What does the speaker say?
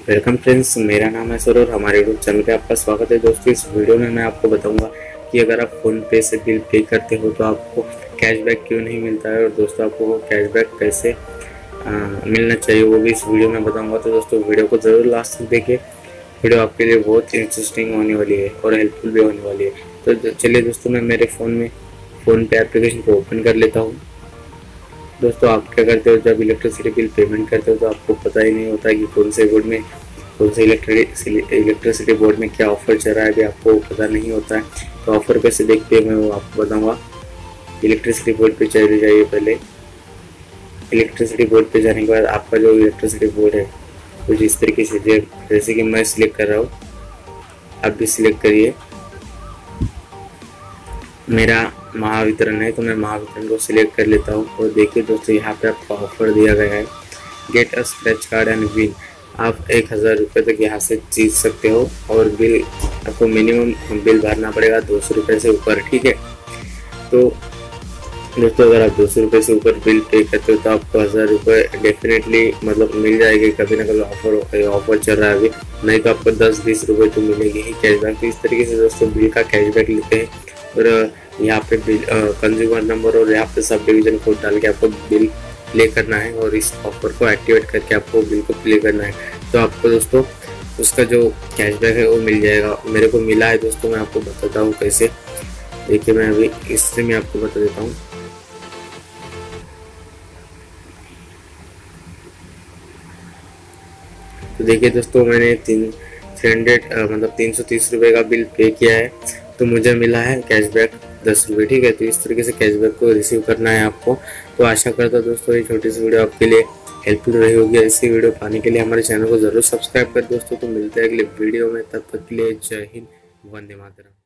Welcome friends, मेरा नाम है सर और हमारे यूट्यूब चैनल पे आपका स्वागत है। दोस्तों, इस वीडियो में मैं आपको बताऊंगा कि अगर आप फ़ोन पे से बिल पे करते हो तो आपको कैशबैक क्यों नहीं मिलता है और दोस्तों आपको वो कैशबैक कैसे मिलना चाहिए वो भी इस वीडियो में बताऊंगा। तो दोस्तों वीडियो को ज़रूर लास्ट तक देखिए। वीडियो आपके लिए बहुत इंटरेस्टिंग होने वाली है और हेल्पफुल भी होने वाली है। तो चलिए दोस्तों, मैं मेरे फ़ोन पे एप्लीकेशन को ओपन कर लेता हूँ। दोस्तों, आप क्या करते हो जब इलेक्ट्रिसिटी बिल पेमेंट करते हो तो आपको पता ही नहीं होता कि कौन से इलेक्ट्रिसिटी बोर्ड में क्या ऑफ़र चल रहा है, अभी आपको पता नहीं होता है। तो ऑफ़र कैसे देखते हैं मैं वो आपको बताऊंगा। इलेक्ट्रिसिटी बोर्ड पे चले जाइए। पहले इलेक्ट्रिसिटी बोर्ड पे जाने के बाद आपका जो इलेक्ट्रिसिटी बोर्ड है कुछ इस तरीके से, जैसे कि मैं सिलेक्ट कर रहा हूँ, आप भी सिलेक्ट करिए। मेरा महावितरण है तो मैं महावितरण को सिलेक्ट कर लेता हूँ। और देखिए दोस्तों, यहाँ पे आपको ऑफर दिया गया है, get a scratch card and win. आप 1000 रुपये तक यहाँ से जीत सकते हो और बिल आपको मिनिमम बिल भरना पड़ेगा 200 रुपये से ऊपर, ठीक है। तो दोस्तों, अगर आप 200 रुपये से ऊपर बिल पे करते हो तो आपको 1000 रुपये डेफिनेटली मतलब मिल जाएगी। कभी ना कभी ऑफर चल रहा है अभी, नहीं तो आपको 10-20 रुपये तो मिलेगी ही कैशबैक। तो इस तरीके से दोस्तों बिल का कैशबैक लेते हैं। और यहाँ पे बिल कंज्यूमर नंबर और यहाँ पे सब डिवीज़न कोड डाल के आपको बिल प्ले करना है और इस ऑफर को एक्टिवेट करके आपको बिल को प्ले करना है। तो आपको दोस्तों उसका जो कैशबैक है वो मिल जाएगा। मेरे को मिला है दोस्तों, मैं आपको बताता हूँ कैसे। देखिए, मैं अभी इससे मैं आपको बता देता हूँ। तो देखिए दोस्तों, मैंने 330 रुपये का बिल पे किया है तो मुझे मिला है कैशबैक 10 रुपये, ठीक है। तो इस तरीके से कैशबैक को रिसीव करना है आपको। तो आशा करता हूँ दोस्तों ये छोटी सी वीडियो आपके लिए हेल्पफुल रही होगी। ऐसी वीडियो पाने के लिए हमारे चैनल को ज़रूर सब्सक्राइब कर दोस्तों। तो मिलते हैं अगले वीडियो में, तब तक के लिए जय हिंद, वंदे मातरम।